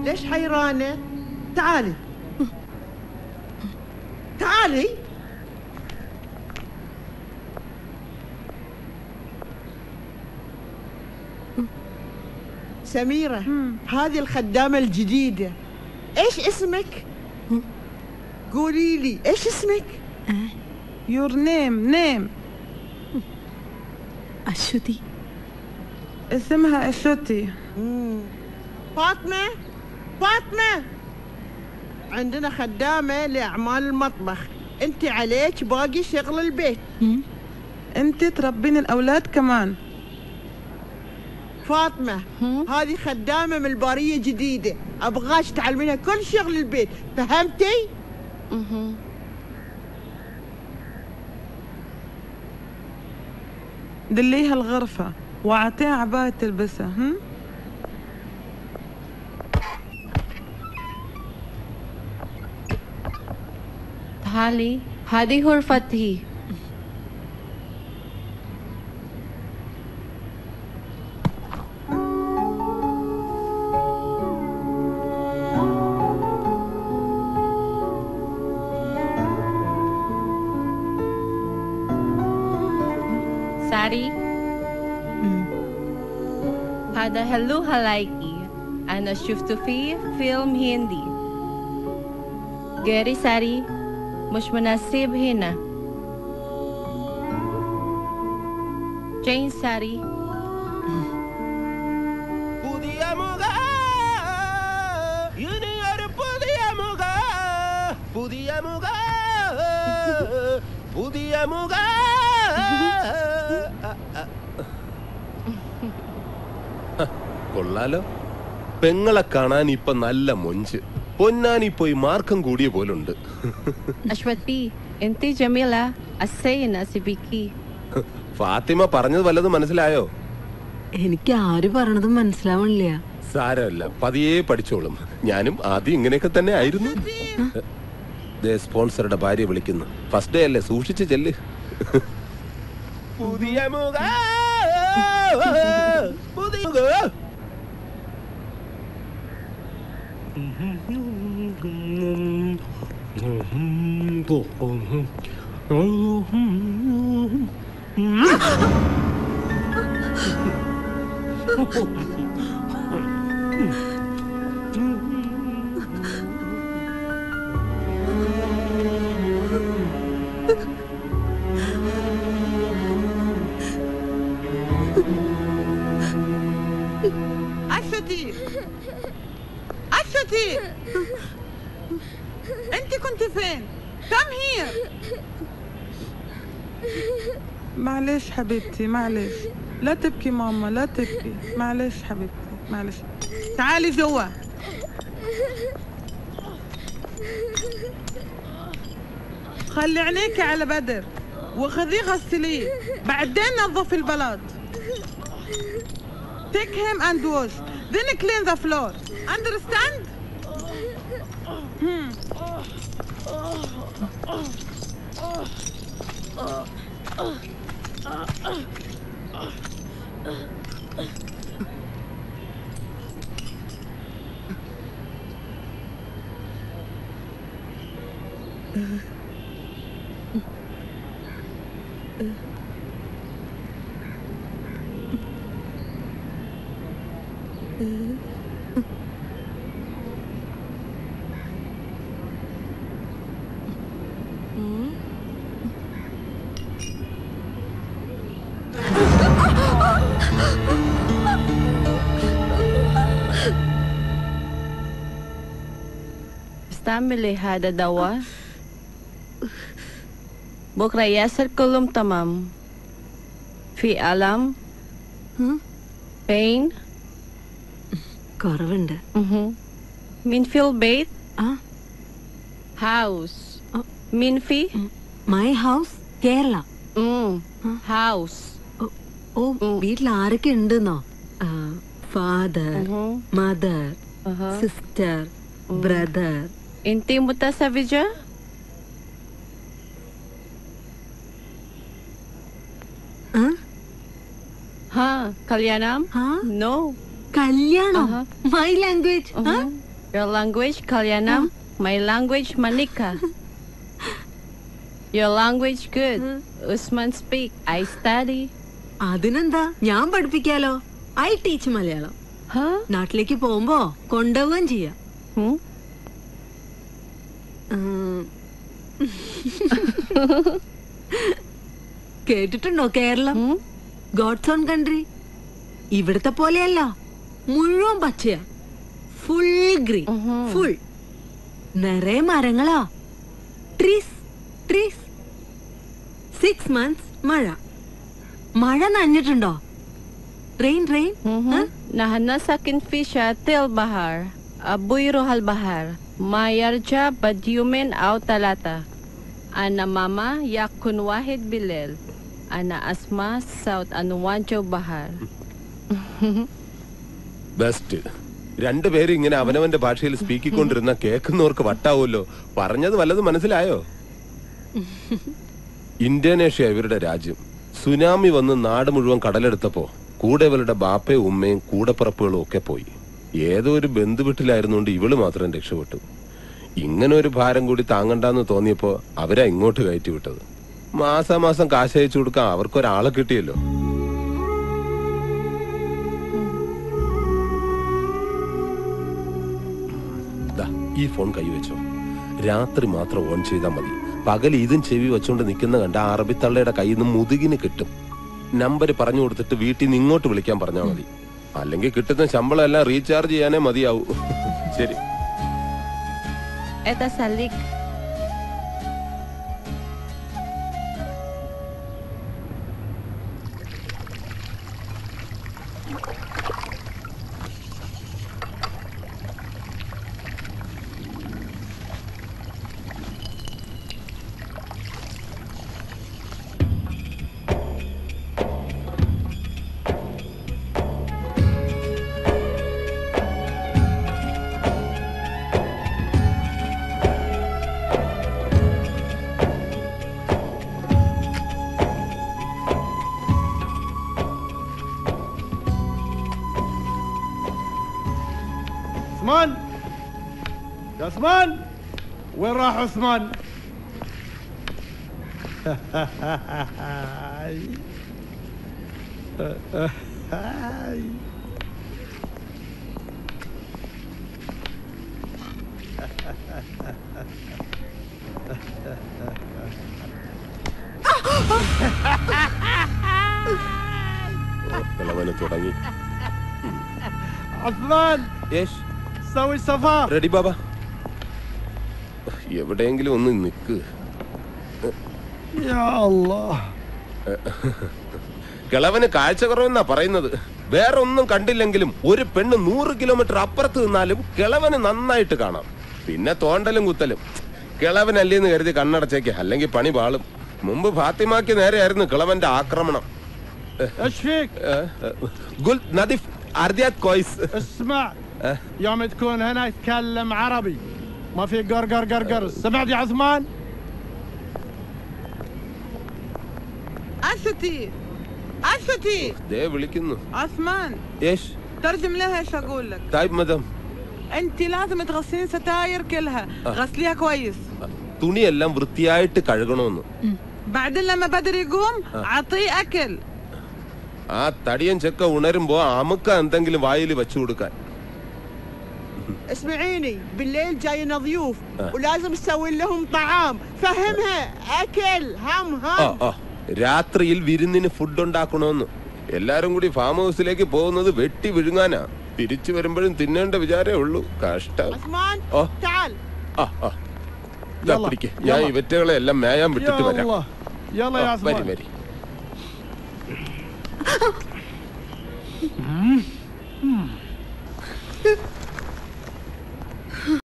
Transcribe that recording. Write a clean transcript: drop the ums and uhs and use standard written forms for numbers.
ليش حيرانة؟ تعالي تعالي. سميرة هذه الخدامة الجديدة. ايش اسمك؟ قولي لي ايش اسمك؟ Your name. أشوتي. اسمها أشوتي. فاطمة عندنا خدامة لأعمال المطبخ، انت عليك باقي شغل البيت. انت تربين الأولاد كمان. فاطمة هذه خدامة من البارية جديدة، أبغاش تعلمينها كل شغل البيت، فهمتي؟ دليها الغرفة وأعطيها عباية تلبسها. تعالي هذه غرفتي. ساري هذا هلو هلايكي. أنا شفته في فيلم هندي. غيري ساري مش مناسب هنا. جين ساري. കൊള്ളാലോ, പെങ്ങളെ കാണാൻ ഇപ്പൊ നല്ല മൊഞ്ച്. പൊന്നാനി പോയി മാർക്കം കൂടിയ പോലുണ്ട്. അശ്വതി എന്തി ജമീല അസൈന സിബിക്കി. ഫാത്തിമ പറഞ്ഞത് വല്ലതും മനസ്സിലായോ? എനിക്ക് ആര് പറഞ്ഞതും മനസ്സിലാവണില്ല. സാരമല്ല, പതിയെ പഠിച്ചോളും. ഞാനും ആദ്യം ഇങ്ങനെയൊക്കെ തന്നെ ആയിരുന്നു. സ്പോൺസറുടെ ഭാര്യ വിളിക്കുന്നു. ഫസ്റ്റ് ഡേ അല്ലേ, സൂക്ഷിച്ച് ചെല്ല്. പുതിയ മുഖ أشوتي أنت كنت فين؟ Come here. معلش حبيبتي معلش، لا تبكي ماما لا تبكي، معلش حبيبتي معلش. تعالي جوا. خلي عينيكي على بدر وخذيه غسليه، بعدين نظفي البلاط. Take him and wash, then clean the floor. Understand? استعملي هذا الدواء بكرة يصير كلهم تمام. في ألم pain കുറവുണ്ട്. مين في البيت house مين في my house Kerala house. ഓ വീട്ടിൽ ആരൊക്കെ ഉണ്ടെന്നോ? Father mother sister brother. انتي متزوجة؟ ها كليانام؟ ها no കല്യാണം. my language. Your language Kalyanam, my language Manika. Your language good. Usman speak. I study. അതിനെന്താ, ഞാൻ പഠിപ്പിക്കാലോ. I teach Malayalam. നാട്ടിലേക്ക് പോകുമ്പോ കൊണ്ടുപോവുകയും ചെയ്യാം. കേട്ടിട്ടുണ്ടോ കേരളം? God's own country. ഇവിടത്തെ പോലെയല്ല, മുഴുവൻ പച്ചയാ. Full green, full. നിറയെ മരങ്ങളാ. Trees, trees. 6 months മഴ. മഴ നനഞ്ഞിട്ടുണ്ടോ? Rain, rain. Nahana sakin fisha til bahar. Abuy rohal bahar. Mayarja badyumen aw talata. Ana mama yakun wahid bilel. Ana asma saut anuwanjo bahar. Best. രണ്ടുപേരും ഇങ്ങനെ അവനവന്റെ ഭാഷയിൽ സ്പീക്കിക്കൊണ്ടിരുന്ന കേൾക്കുന്നവർക്ക് വട്ടാവുമല്ലോ. പറഞ്ഞത് വല്ലതും മനസ്സിലായോ? ഇന്തോനേഷ്യ ഇവരുടെ രാജ്യം. സുനാമി വന്ന് നാട് മുഴുവൻ കടലെടുത്തപ്പോ കൂടെ ഇവളുടെ ബാപ്പയും ഉമ്മയും കൂടപ്പിറപ്പുകളും ഒക്കെ പോയി. ഏതോ ഒരു ബന്ധുവീട്ടിലായിരുന്നുകൊണ്ട് ഇവള് മാത്രം രക്ഷപ്പെട്ടു. ഇങ്ങനെ ഒരു ഭാരം കൂടി താങ്ങണ്ടെന്ന് തോന്നിയപ്പോ അവരാ ഇങ്ങോട്ട് കയറ്റി വിട്ടത്. മാസാമാസം കാശ് അയച്ചു കൊടുക്കാൻ അവർക്കൊരാളെ കിട്ടിയല്ലോ. ഈ ഫോൺ കൈവച്ചോ. രാത്രി മാത്രം ഓൺ ചെയ്താൽ മതി. പകൽ ഇതും ചെവി വെച്ചോണ്ട് നിൽക്കുന്ന കണ്ട അറബിത്തള്ളയുടെ കയ്യിൽ നിന്ന് മുതുകിന് കിട്ടും. നമ്പർ പറഞ്ഞു കൊടുത്തിട്ട് വീട്ടിൽ നിന്ന് ഇങ്ങോട്ട് വിളിക്കാൻ പറഞ്ഞാൽ മതി. അല്ലെങ്കിൽ കിട്ടുന്ന ശമ്പളം എല്ലാം റീചാർജ് ചെയ്യാനേ മതിയാവൂ. ശരി. Eta salik. عثمان يا عثمان، وين راح عثمان؟ തുടങ്ങി. عثمان سوي صفار. റെഡി ബാബ. എവിടെയെങ്കിലും ഒന്ന് നിക്ക്. കിളവന് കാഴ്ച കുറവെന്നാ പറയുന്നത്. വേറെ ഒന്നും കണ്ടില്ലെങ്കിലും ഒരു പെണ്ണ് 100 കിലോമീറ്റർ അപ്പുറത്ത് നിന്നാലും കിളവന് നന്നായിട്ട് കാണാം. പിന്നെ തോണ്ടലും കുത്തലും. കിളവനല്ലേന്ന് കരുതി കണ്ണടച്ചേക്ക്, അല്ലെങ്കിൽ പണി പാളും. മുമ്പ് ഫാത്തിമാക്ക് നേരെയായിരുന്നു കിളവന്റെ ആക്രമണം. قلت نظيف أرديات كويس. اسمع يوم تكون هنا يتكلم عربي، ما في قرقر قرقر. سمعت يا عثمان؟ أشتي أشتي ده വിളിക്കുന്നു. عثمان ايش؟ ترجم لها ايش اقول لك. طيب مدام. انت لازم تغسلين ستاير كلها. غسليها كويس. തുണിയെല്ലാം വൃത്തിയായിട്ട് കഴുകണമെന്ന്. بعدين لما بدر يقوم اعطيه اكل. ആ തടിയൻ ചെക്ക ഉണരുമ്പോ അമുക്ക എന്തെങ്കിലും വായിൽ വെച്ചു കൊടുക്കാൻ. اسمعيني، بالليل جاينا ضيوف ولازم تسوي لهم طعام. فهمها اكل هم. രാത്രിയിൽ വിരുന്നിന് ഫുഡ് ഉണ്ടാക്കണമെന്ന്. എല്ലാരും കൂടി ഫാം ഹൗസിലേക്ക് പോകുന്നത് വെട്ടി വിഴുങ്ങാനാ. തിരിച്ചു വരുമ്പോഴും തിന്നേണ്ട വിചാരേ ഉള്ളൂ. കഷ്ടം. ഞാൻ ഇവറ്റകളെ എല്ലാം മേയാൻ വിട്ടിട്ട് വരാം. വരി വരി.